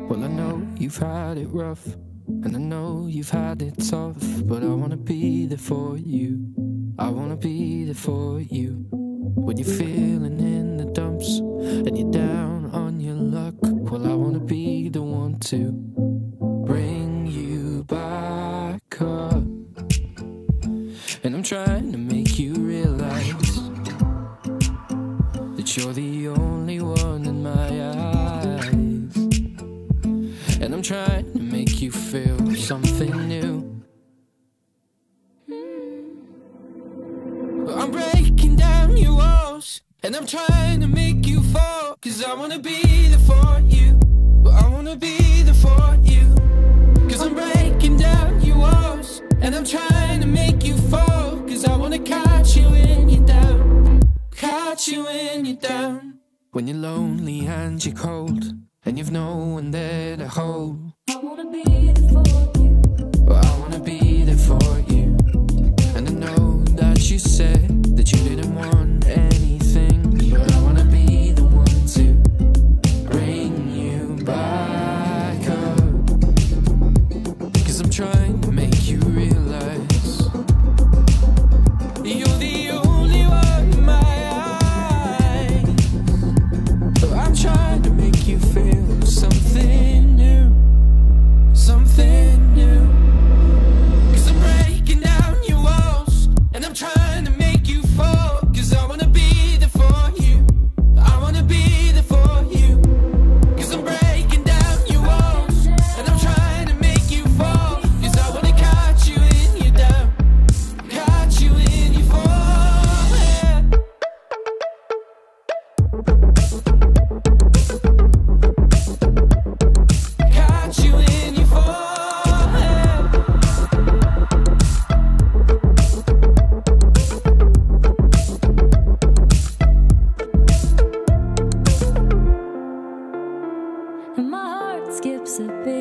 Well, I know you've had it rough, and I know you've had it tough, but I wanna be there for you. I wanna be there for you. When you're feeling in the dumps and you're down on your luck, well, I wanna be the one to bring you back up. And I'm trying to make you realize that you're the only one in my eyes. And I'm trying to make you feel something new. I'm breaking down your walls, and I'm trying to make you fall, 'cause I wanna be there for you. I wanna be there for you. 'Cause I'm breaking down your walls, and I'm trying to make you fall, 'cause I wanna catch you when you're down. Catch you when you're down. When you're lonely and you're cold, and you've no one there to hold, I wanna be there for you. I wanna be there for you. And I know that you said that you didn't want anything, but I wanna be the one to bring you back up. 'Cause I'm trying to make you realize you're the only one in my eyes. I'm trying to make you feel something new, something new. 'Cause I'm breaking down your walls, and I'm trying to make you fall, 'cause I wanna be there for you. I wanna be there for you. 'Cause I'm breaking down your walls, and I'm trying to make you fall, 'cause I wanna catch you when you're down. Catch you when you fall, yeah. Catch you when you fall, yeah. And my heart skips a beat.